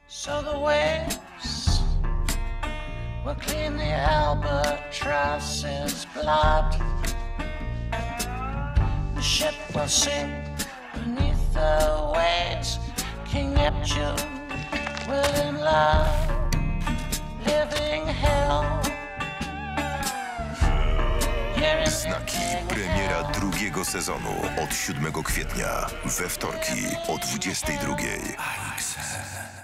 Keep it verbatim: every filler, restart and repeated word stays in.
So the waves will clean the albatross's blood. The ship will sink beneath the waves. King Neptune will in love, living hell. Znaki. Premiera drugiego sezonu od siódmego kwietnia we wtorki o dwudziestej drugiej.